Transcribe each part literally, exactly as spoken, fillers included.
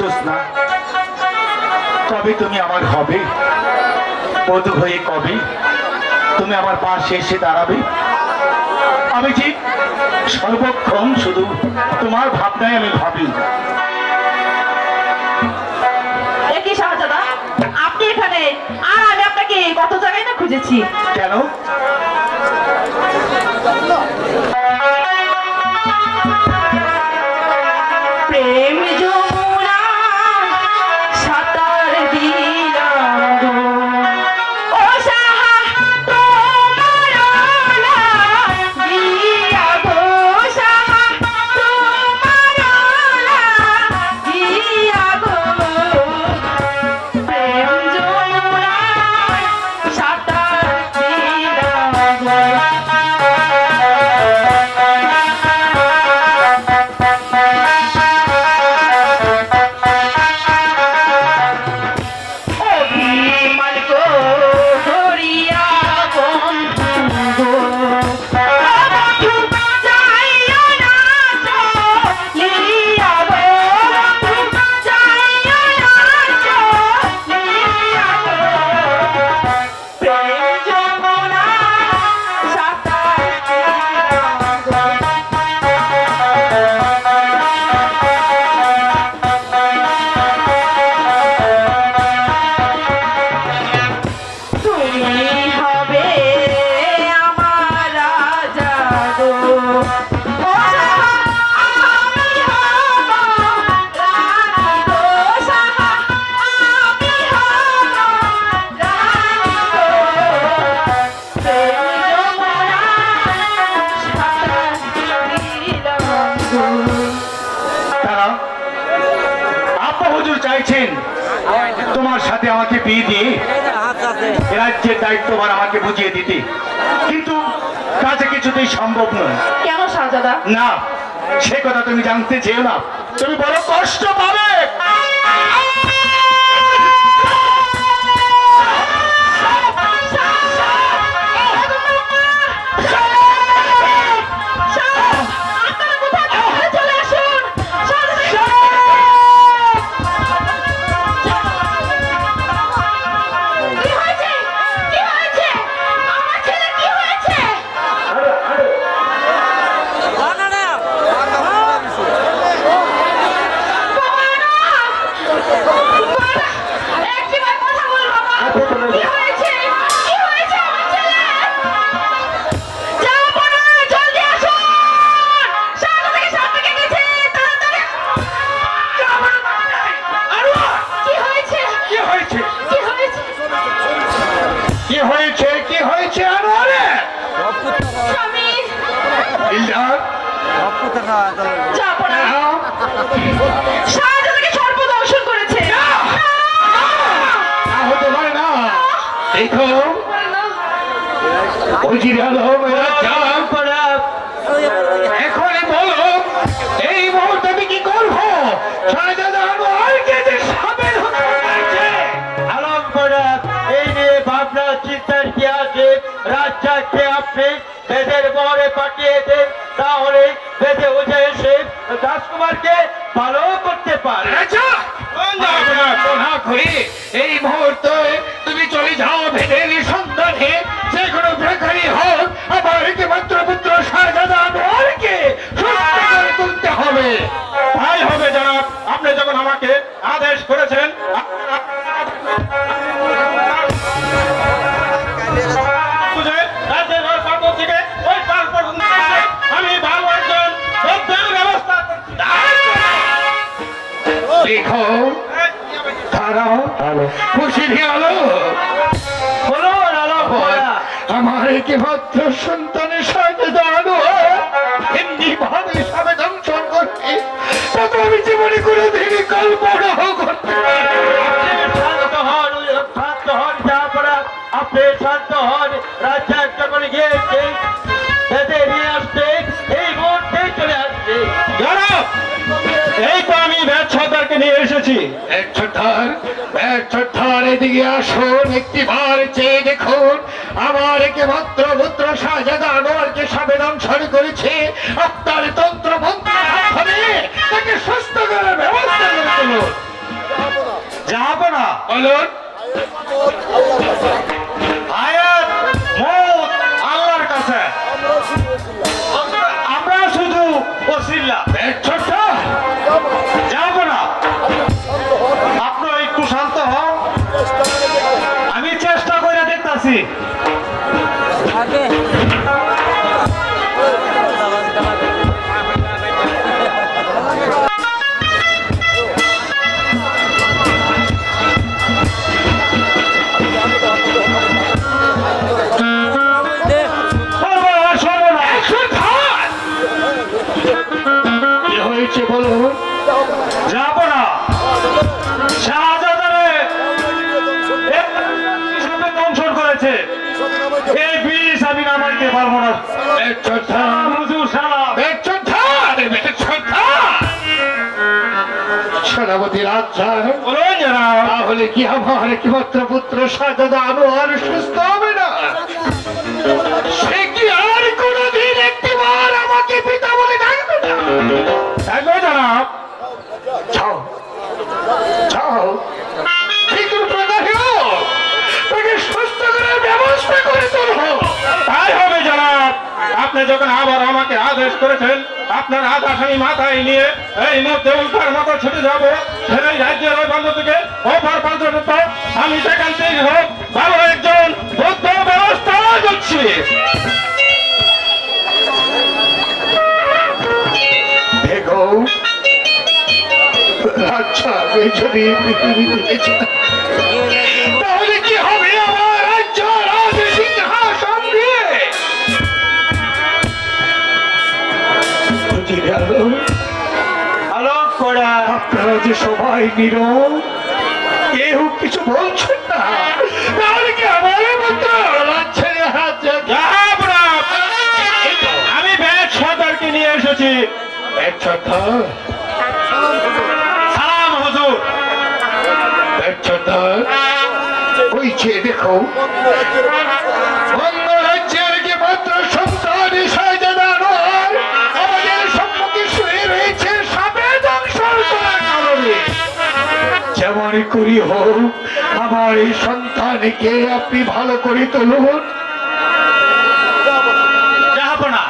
জোৎস্না, কবে তুমি আমার হবে? বধূ হয়ে কবে তুমি আমার পাশে এসে দাঁড়াবে? আমি যে সর্বক্ষণ শুধু তোমার ভাবনায় আমি ভাবি। একই শাহজাদা, আপনি এখানে আর আমি আপনাকে কত জায়গায় না খুঁজেছি। কেন? প্রেম যমুনা সাঁতার দিলাম গো, ও সাহা তোমার ওলা দিয়া গো, সাহা তোমার ওলা দিয়া গো। প্রেম যমুনা সাঁতার দিলাম গো। তোমার সাথে আমাকে বিয়ে দিয়ে রাজ্যের দায়িত্বভার আমাকে বুঝিয়ে দিতে, কিন্তু কাজে কিছুতেই সম্ভব নয়। কেন শাহজাদা? না, সে কথা তুমি জানতে চেও না, তুমি বড় কষ্ট পাবে। সর্বদর্শন করেছে। হতে পারে না। দেখো এখনই বলো, এই মুহূর্তে আমি কি করবো? এই নিয়ে ভাবনা চিন্তার কি আছে? রাজ্জাককে আপনি বেদের বহরে পাঠিয়ে দেন, তাহলে বেদে উঠে এসে রাজকুমারকে ভালো করতে পারে। এই মুহূর্তে তুমি চলে যাও ভেদের সন্ধানে, যে কোনো প্রকারই হোক আমার একমাত্র পুত্র শাহজাদা আনোয়ারকে সুস্থ করে তুলতে হবে। তাই হবে জনাব, আপনি যখন আমাকে আদেশ করেছেন আমি ভালো একজন ব্যবস্থা দেখো তারাও খুশি আলো আমার একমাত্র সন্তানের সাথে দাঁড়ানো এমনি ভাবে সবে দংশন করছে, তত আমি জীবনে কোনো দিনই কল্পনাও করতে পারি। শান্ত হন, শান্ত হন, যা পড়া আপনি শান্ত হন। রাজ্জাক যখন গিয়েছে বেদে নিয়ে আসতে, এই মুহূর্তে চলে আসছে। এই তো আমি ব্যাট সর্দারকে নিয়ে এসেছি। এক সর্দার, এক সর্দার এদিকে আসুন, একটি বার চেয়ে দেখুন আমার একমাত্র পুত্র শাহজাদা আনোয়ারকে সবে দংশন করেছে। আপনার তন্ত্র মন্ত্র তাকে সুস্থ করার ব্যবস্থা করে তুলুন। বলুন। হায়াত মউত আল্লাহর কাছে, আমরা শুধু ওসিলা। ছোট্ট যাব না, আপনারা একটু শান্ত হন, আমি চেষ্টা করে দেখতেছি। বলুন। যাব না, শাহজাদারে দংশন করেছে, এই বিষ আমি নামাইতে পারবো না। সেনাপতি রাজা তাহলে কি আমার একমাত্র পুত্র শাহজাদা আনোয়ার সুস্থ হবে না? সে কি আর কোনদিন একটিবার আমাকে পিতা বলে ডাকবে না? ডাকবে জনাব। যাও যাও, ঠিক তাকে সুস্থ করার ব্যবস্থা করে তোলো। তাই হবে জনাব। আপনি যখন আবার আমাকে আদেশ করেছেন, আপনার আদেশ আমি মাথায় নিয়ে এই মধ্যে উল্টার মতো ছুটে যাবো সেই রাজ্যের ওই প্রান্ত থেকে অপর প্রান্ত। আমি সেখান থেকে হোক ভালো একজন বৌদ্ধ ব্যবস্থা করছি। দেখো আচ্ছা, যদি পৃথিবীতে তাহলে কি হবে আমার রাজ্য রাজ সিংহাসন দিয়ে? আলোক করা আপনারা যে সবাই নীরব, কেউ কিছু বলছেন না, তাহলে কি আমার মতো আমি ব্যাগ সর্দারকে নিয়ে এসেছি। ব্যাগ সর্দার সালাম হুজুর। ব্যাগ সর্দার ওই যে দেখো অন্য রাজ্যের যে মাত্র সন্তান শাহজাদা আনোয়ার আমাদের সম্মুখে শুয়ে রয়েছে সাপে দংশন করার কারণে। যেমন করি হোক আমার এই সন্তানকে আপনি ভালো করে তুলুন। যাবো না,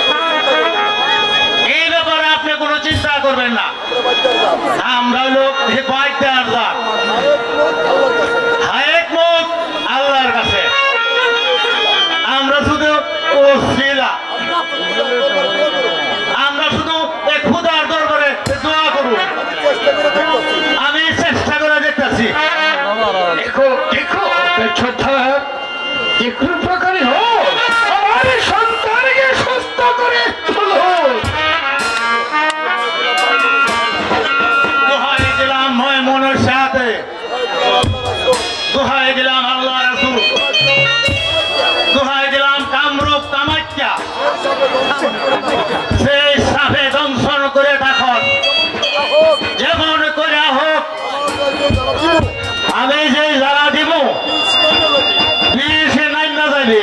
এই ব্যাপারে আপনি কোনো চিন্তা করবেন না। আমরা লোক আল্লাহর কাছে, আমরা শুধু ওসিলা, আমরা শুধু খোদার দরবারে দোয়া করব। আমি চেষ্টা করে দেখতেছি। দেখো দেখো একটু প্রকারই হোক আমার সন্তানকে সুস্থ করে তুলো। দোহাই দিলাম ময় মনের সাথে, দোহাই দিলাম আল্লাহ রাসূল, দোহাই দিলাম কামরূপ কামাখ্যা, সেই সাপে দংশন করে থাকুন যেমন করে হোক। আমি যে যারা দিব বিশে নাই না যাবে।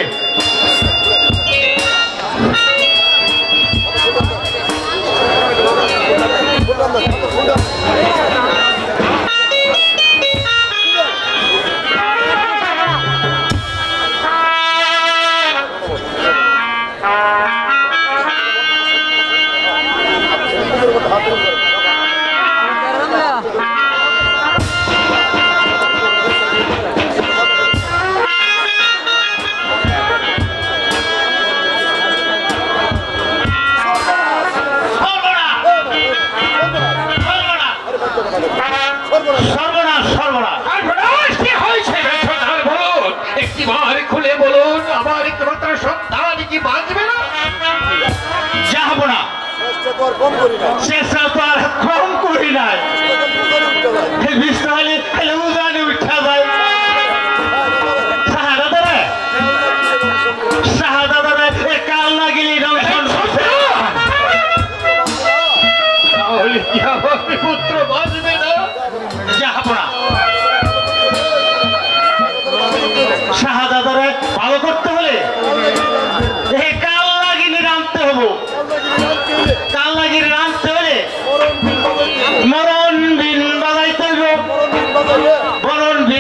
খুলে বলুন আমার একমাত্র সন্তান কি বাঁচবে না? যাবো না, চেষ্টা তো আর কম করি নাই। উঠা যায় শাহাদাদারে শাহাদাদারে কাল লাগিলি তাহলে কি আমার পুত্র বাঁচবে না? যাবো না, শাহাদাদারে ভালো করতে হলে এই কাল লাগিনি রাঁধতে হবো। কাল লাগিনি রাঁধতে হলে মরণ বিন বাজাইতে হইব, মরণ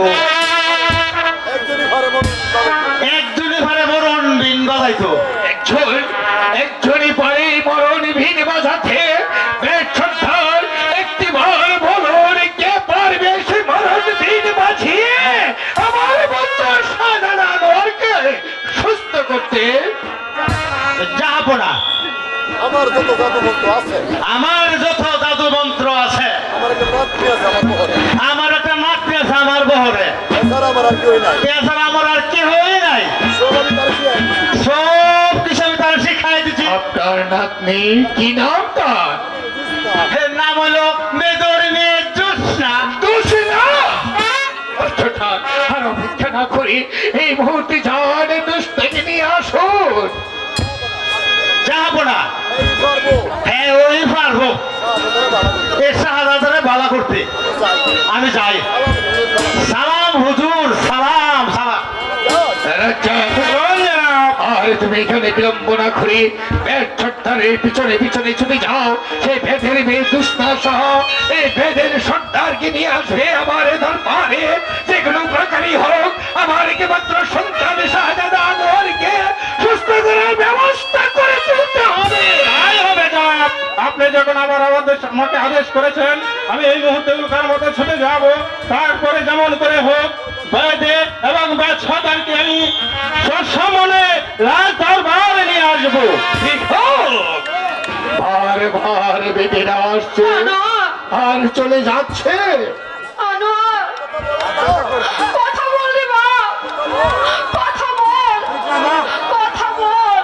একজনই ঘরে মরণ বিন বাজাইতো একজন একজনই পারে মরণ ভিন বাজাতে বেচ্ছর একটি বার বলুন কে পারবে সে মরণ ভিন বাজিয়ে আমার বন্ধু শাহজাহানকে সুস্থ করতে? যাব না। আমার যত জাদু মন্ত্র আছে আমার যত জাদু মন্ত্র আছে আমার একটা নাতনি আছে আমার বহরে, আমার একটা নাতনি আছে আমার বহরে, এছাড়া আমার আর কেউই নাই। এছাড়া আমার আর কি হয়ে নাই। সব আমি তার কি সব কিছু আমি তার শিখাই দিচ্ছি। আপনার নাতনি কি নাম তার? এর নাম হলো মেদর মেয়ে জোৎস্না। দোষী না অর্থাৎ আর অপেক্ষা না করে এই মুহূর্তে যান দুষ্টাকে নিয়ে আসুন। যাবো না। এই পারবো হ্যাঁ ওই পারবো এই শাহজাদারে ভালো করতে। আমি যাই। সালাম হুজুর, সালাম সালাম। রাজা, আর তুমি এখানে বিলম্ব না করে ব্যর্থের পিছনে পিছনে ছুটে যাও। সেই ভেদের মেয়ে দুষ্টা সহ এই ভেদের সর্দারকে নিয়ে আসবে আমার দরবারে। যে কোনো প্রকারই হোক আমার একমাত্র সন্তান শাহজাদা আনোয়ারকে সুস্থ করার ব্যবস্থা করে তুলতে হবে। তাই হবে জনাব। আপনি যখন আমার আমাদের আমাকে আদেশ করেছেন আমি এই মুহূর্তে উল্কার মতো ছুটে যাব। তারপরে যেমন করে হোক বেদে এবং বেদকে আমি সসম্মানে রাজ দরবারে নিয়ে আসবো। ঠিক হোক। ভারে ভারে বেদেরা আসছে আনোয়ার, আর চলে যাচ্ছে। আনোয়ার, কথা বল রে বাপ, কথা বল, কথা বল।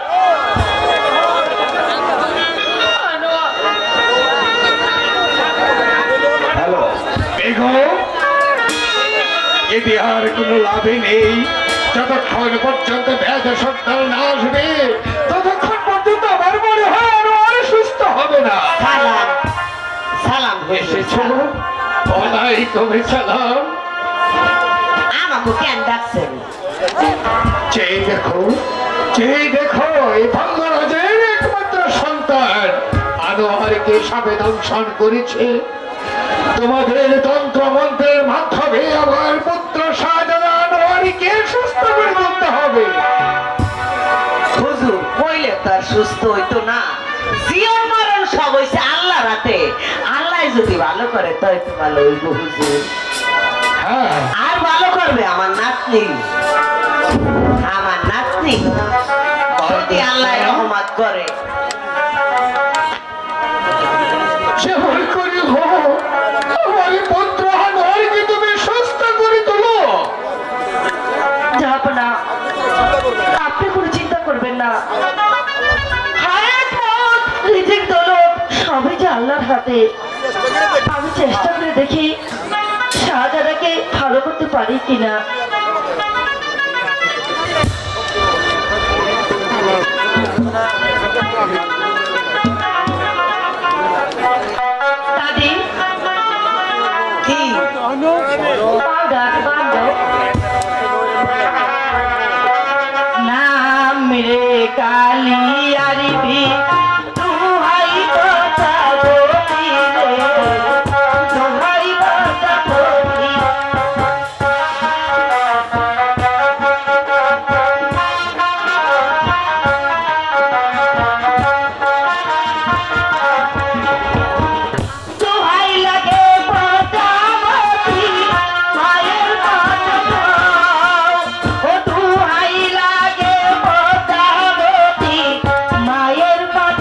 আনোয়ার, হ্যালো বেগম, এতে আর কোনো লাভই নেই। যতক্ষণ পর্যন্ত ব্যাধ সন্তান না আসবে ততক্ষণ পর্যন্ত আমার মনে হয় আরো আর সুস্থ হবে না। সালাম সালাম এসেছ? ওয়ালাইকুম সালাম। আমাকে কেন ডাকছেন? চেয়ে দেখো, চেয়ে দেখো এই ভঙ্গরাজের একমাত্র সন্তান আনোয়ারকে সাপে দংশন করেছে। তোমাদের তন্ত্র মন্ত্রের মাধ্যমে আমার পুত্র শাহজাদা আনোয়ারকে সুস্থ করে তুলতে হবে। হুজুর কইলে তার সুস্থ হইতো না। জীবন মরণ সব হইছে আল্লাহ রাতে। আল্লাহ যদি ভালো করে তো একটু ভালো হইব হুজুর। হ্যাঁ, আর ভালো করবে আমার নাতনি, আমার নাতনি যদি আল্লাহ রহমত করে। যেমন করে হোক আমার পুত্র আনোয়ারকে তুমি সুস্থ করে তোলো। যাব না, আপনি কোনো চিন্তা করবেন না। হায়াত মত রিজিক দৌলত সবই যে আল্লাহর হাতে। আমি চেষ্টা করে দেখি শাহজাদাকে ভালো করতে পারি কিনা। দাদি, কি পাউডার বান্ধব নাম রে কালি আরিবি দুহাই কথা বলি রে, দুহাই কথা বলি। দোহাই লাগে পদ্মাবতী, মায়ের কথা দাও। ও দোহাই লাগে পদ্মাবতী, মায়ের কথা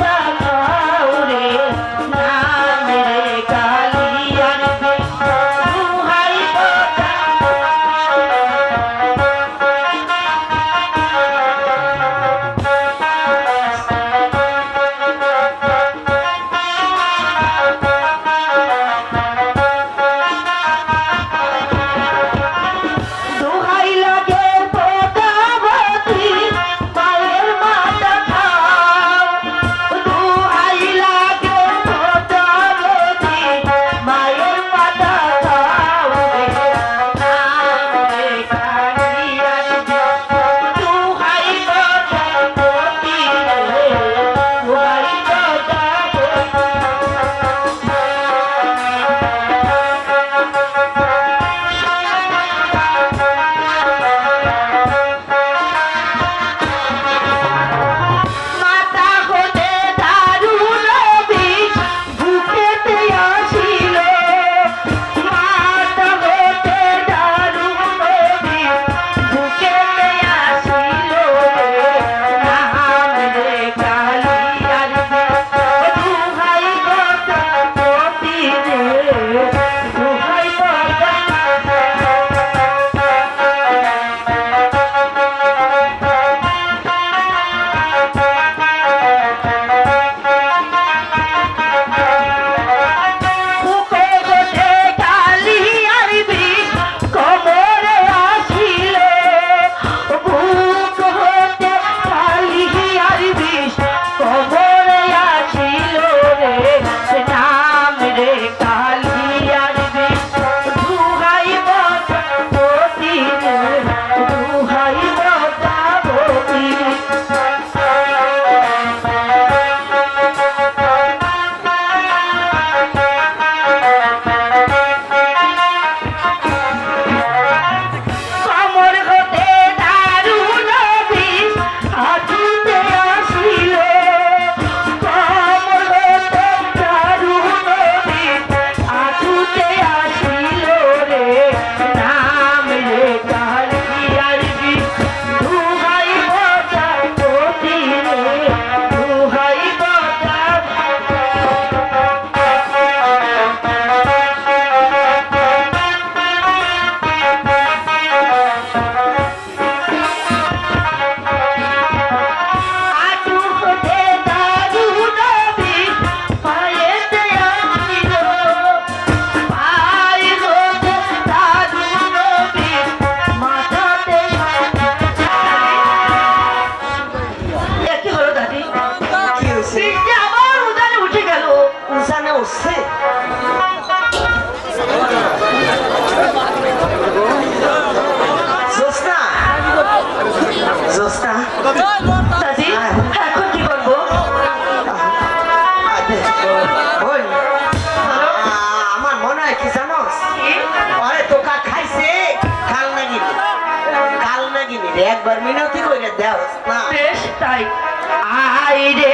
করছে জোসনা জোসনা দাদি এখন কি করবো? ওই, আমার মনে হয় কি জানোস আরে তোকা খাইছে কাল নাগিনি কাল নাগিনি রে একবার মিনতি করে দেও না বেশ তাই। আই রে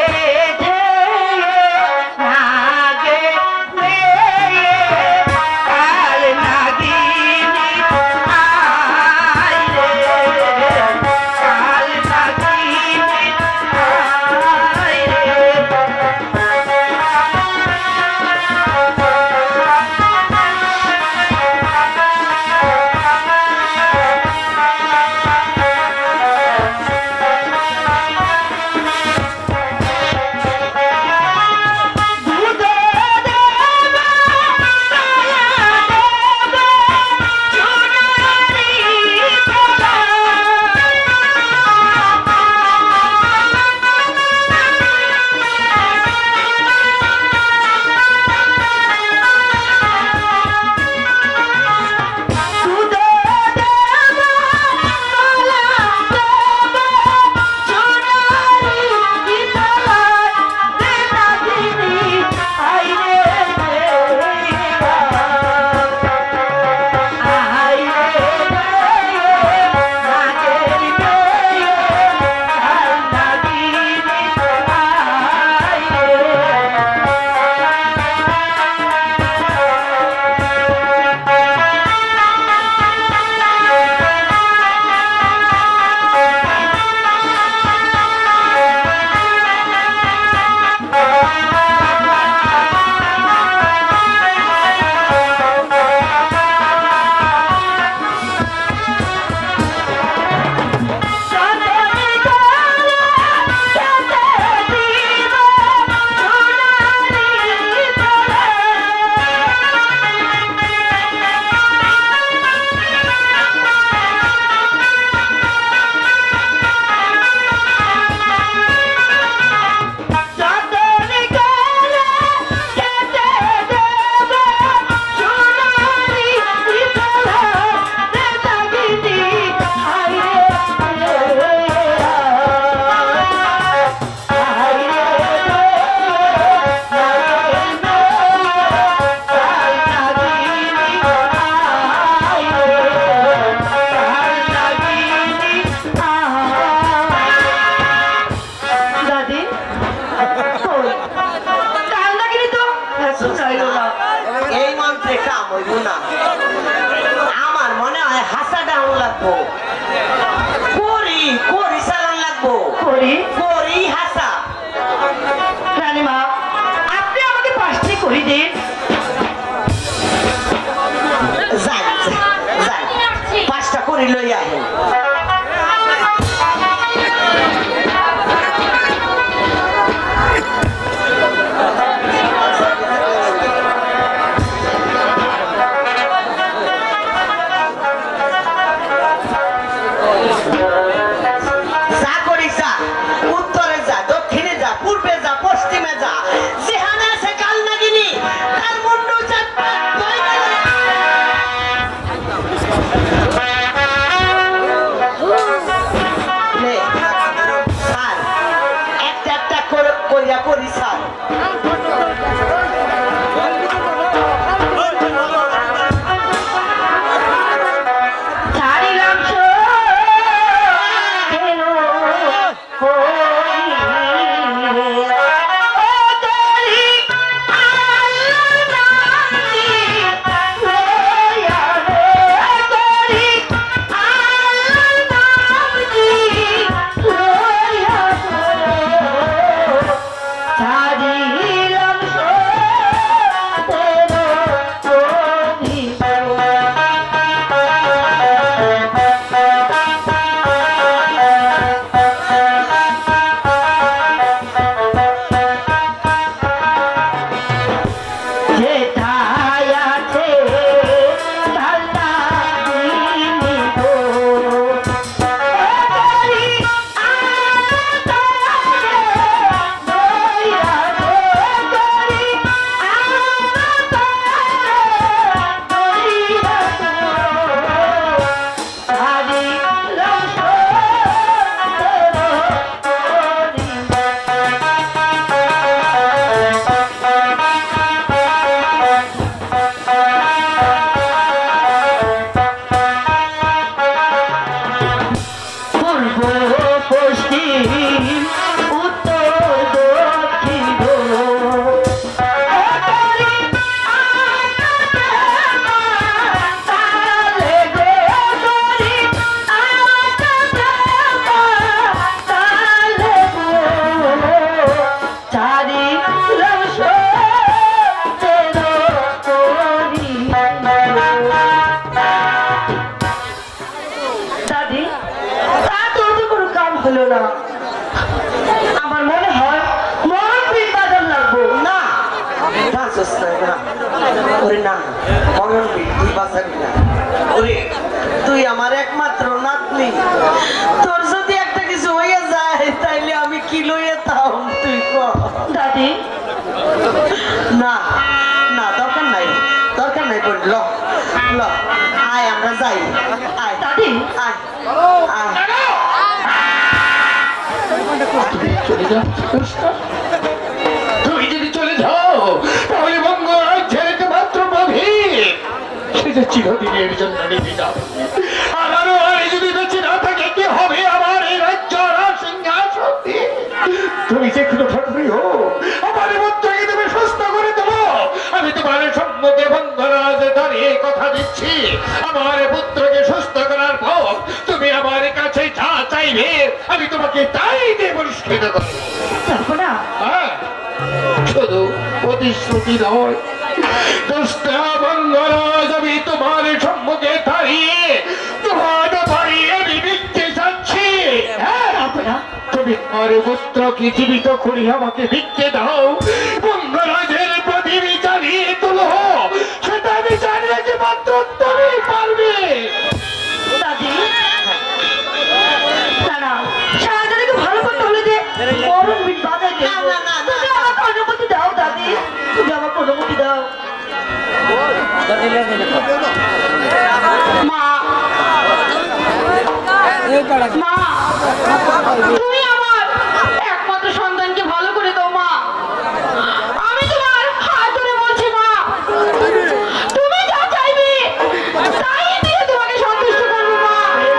Oh তুই আমার একমাত্র নাতনি, তোর যদি একটা কিছু হয়ে যায় তাইলে আমি কি লইয়া তাও তুই কর। দাদি না না দরকার নাই, দরকার নাই বোন, ল ল আয় আমরা যাই, আয় দাদি আয় আয়। চলে যাও তুমি যদি চলে যাও তাহলে মঙ্গরাজ্যের একমাত্র প্রভীর সে যে চিরদিনের জন্য নিতে যাবে। আর আরো আরে যদি বেঁচে না থাকে কি হবে আমার এই রাজ্য আর সিংহাসন দিয়ে? তুমি যে কোনো থাকবে হো আমার পুত্রকে তুমি সুস্থ করে দেবো। আমি তোমার সম্মুখে মঙ্গরাজ দাঁড়িয়ে কথা দিচ্ছি, আমার পুত্রকে সুস্থ করার পর তুমি আমার কাছে যা চাইবে আমি তোমাকে তাই দিয়ে পরিষ্কৃত করবো। তারপর না হ্যাঁ, শুধু প্রতিশ্রুতি নয়, দশটা মঙ্গরাজ আমি তোমার সম্মুখে দাঁড়িয়ে তোমার বাড়িয়ে আমি দেখতে যাচ্ছি। হ্যাঁ, তুমি আমার পুত্রকে জীবিত করে আমাকে ভিক্ষে দাও, মঙ্গরাজের প্রদীপ জ্বালিয়ে তুলো, সেটা আমি জানি যে মাত্র তুমি পারবে। দাদি না না শাহজাদিকে ভালো করতে হলে যে মরণ বিট বাজাই দে। না, না, না, না, তুমি আমাকে অনুমতি দাও দাদি, তুমি আমাকে অনুমতি দাও। মা মা তুমি আমার একমাত্র সন্তানকে ভালো করে দাও মা, আমি তোমার হাত ধরে বলছি মা, তুমি যা চাইবে তাই দিয়ে তোমাকে সন্তুষ্ট করবো মা।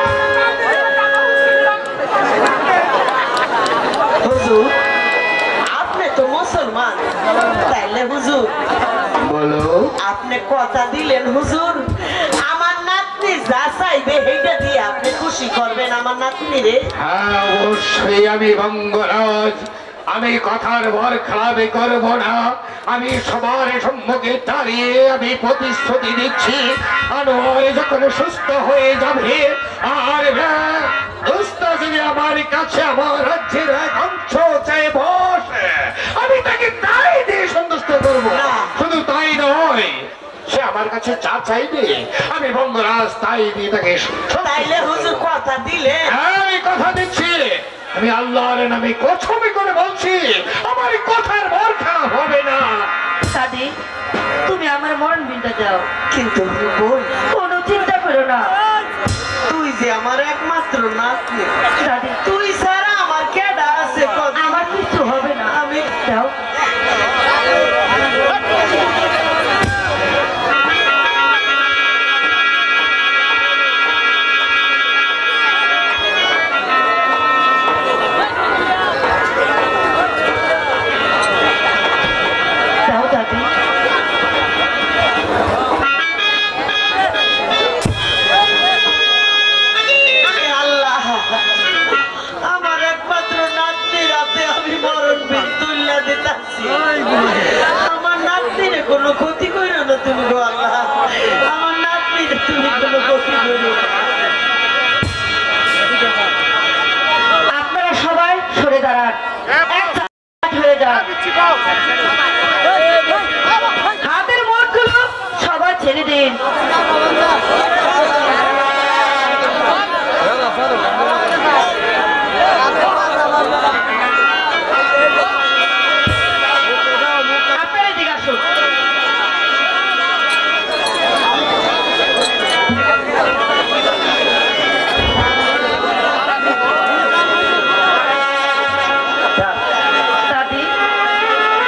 হুজুর আপনি তো মুসলমান, তাইলে হুজুর বলো, আপনি কথা দিলেন হুজুর আমার নাতনি যা চাইবে সেইটা দিয়ে আপনি খুশি করবেন আমার নাতনি রে। হ্যাঁ অবশ্যই আমি মঙ্গরাজ, আমি কথার ভর খেলাবে করব না। আমি সবার সম্মুখে দাঁড়িয়ে আমি প্রতিশ্রুতি দিচ্ছি, আনোয়ার যখন সুস্থ হয়ে যাবে আর দুস্থ যদি আমার কাছে আমার রাজ্যের এক অংশ চাই বসে আমি তাকে তাই দিয়ে সন্তুষ্ট করবো। না। শুধু তাই নয়, সে আমার কাছে যা চাইবে আমি মঙ্গরাজ তাই দিয়ে তাকে তাইলে হুজুর কথা দিলে আমি কথা দিচ্ছি, আমি আল্লাহর নামে কসমি করে বলছি আমার কথার ভর খারাপ হবে না। দাদি তুমি আমার মরণ বিনটা দাও, কিন্তু বোন কোনো চিন্তা করো না। তুই যে আমার একমাত্র নাতনি, দাদি তুই ছাড়া আমার কেডা আছে কত? আমার কিছু হবে না, আমি দাও। দাও দাদি। আল্লাহ আমার একমাত্র নাতনির হাতে আমি মরণ বিল তুল্লা দিতাছি। আমার নাতনির কোনো ক্ষতি করো না তুমি গো আল্লাহ, আমার নাতনির তুমি কোনো ক্ষতি করো। আপনারা সবাই সরে দাঁড়ান, এক সাইড হয়ে যান, হাতের মুঠগুলো সবাই ছেড়ে দিন। আপনারা এদিকে আসুন। দাদি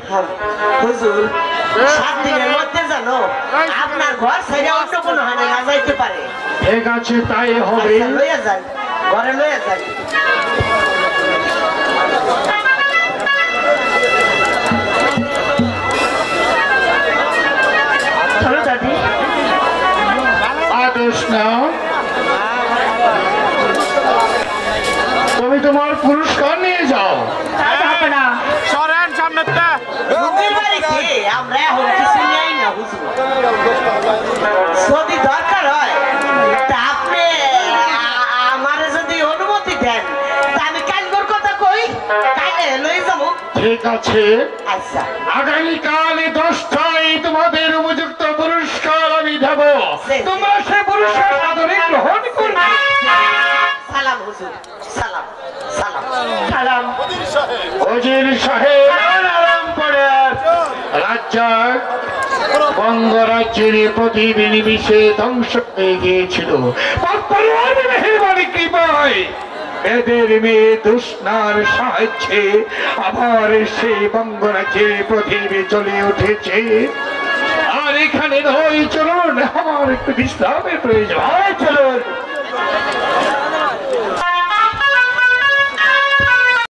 হুজুর সাত দিনের মধ্যে জানো আপনার ঘর ছেড়ে অন্য কোনো হানে না যাইতে পারে। ঠিক আছে, তাই হবে। আচ্ছা, লইয়া যান, ঘরে লইয়া যান। চলো দাদি। আদেশ নাও, তুমি তোমার পুরস্কার নিয়ে যাও। তা তো হবে না। রুমের বাড়িতে আমরা এখন কিছু নেই না হুজুর। যদি দরকার হয় তা আপনি আমার যদি অনুমতি দেন তা আমি কালগর কথা কই, কালে লই যাবো। ঠিক আছে, আচ্ছা আগামীকাল দশটায় তোমাদের উপযুক্ত পুরস্কার আমি দেব। তোমরা সে পুরস্কার সাদরে গ্রহণ করবে। সালাম হুজুর, সালাম সালাম সালাম। ওজির সাহেব আরাম করে রাজ্জাক বঙ্গরাজ্যের প্রতিটি নিমিষে ধ্বংস হয়ে গিয়েছিল। মেহেরবানি কৃপায় এদের মেয়ে দুষ্ণার সাহায্যে আবার সেই বঙ্গরাজ্যের প্রতিবে চলে উঠেছে। আর এখানে নয়, চলুন, আমার একটু বিশ্রামের প্রয়োজন। চলুন।